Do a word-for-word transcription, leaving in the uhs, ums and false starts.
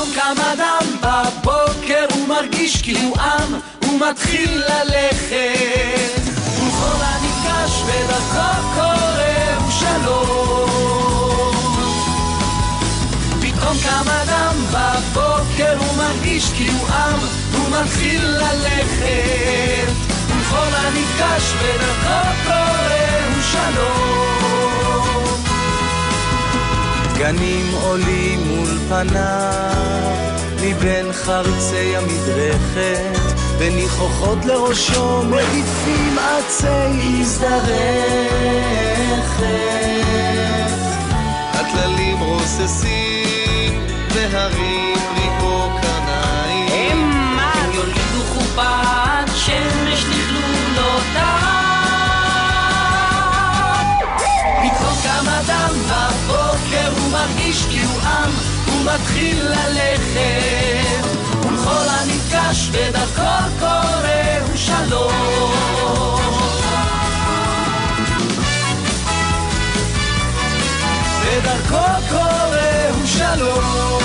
פתאום קם אדם בבוקר, הוא מרגיש כאילו עם, הוא מתחיל ללכת, ולכל הנפגש בדרכו קורא שלום. פתאום קם אדם בבוקר, הוא מרגיש כאילו עם, הוא מתחיל ללכת, ולכל הנפגש בדרכו קורא שלום. דגנים עולים מול פניו מבין חרצי המדרכת, וניחוחות לראשו מגיפים עצי הזדרכת. הכללים רוססים והרים ריבו קרניים, המה הם יולידו חופת שמש לכלולותיו. פתאום קם אדם בבוקר, הוא מרגיש כאילו עם, הוא מתחיל ללכת, ולכל הנפגש בדרכו קורא שלום. בדרכו קורא שלום.